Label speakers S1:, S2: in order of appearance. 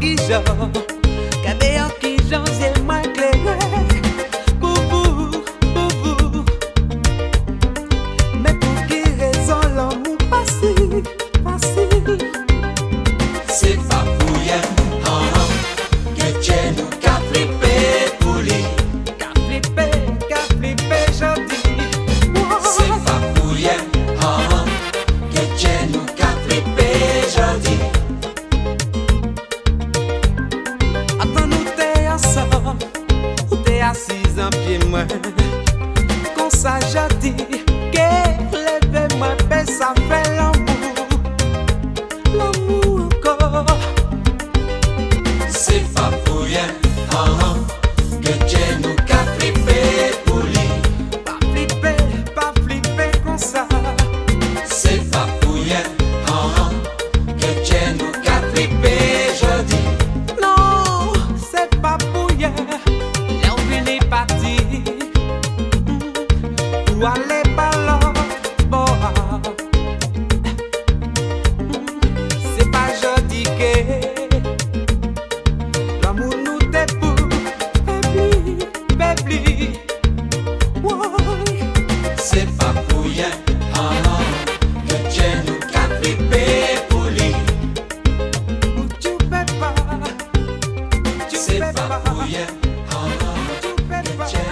S1: jan, gade an ki jan zye mwen klere. Pour vous, mais pour qui raison l'amour facile, facile.
S2: C'est pas pour rien, que Dieu nous qu'a flippé pour lui.
S1: Qu'a flippé, gentil.
S2: C'est pas pour rien, que Dieu nous qu'a flippé jodi.
S1: Attends nous t'es ensemble, ou t'es assise en pied moi. Comme ça gentil, que lève moi, ben ça fait l'amour, l'amour encore.
S2: C'est pas pour rien, que Dieu nous qu'a flippé pour lui.
S1: Pas flipper comme ça.
S2: C'est pas pour rien, que Dieu nous qu'a flippé jodi.
S1: Non, c'est pas pour rien. Là on vient partir pour aller par l'autre bord. C'est pas jodi que l'amour nous t'est pour faibli. Ouais.
S2: C'est pas pour rien, que Dieu nous qu'a flippé pour lui.
S1: Tu peux pas,
S2: C'est pas pour rien,
S1: tu peux
S2: que
S1: pas.
S2: Dieu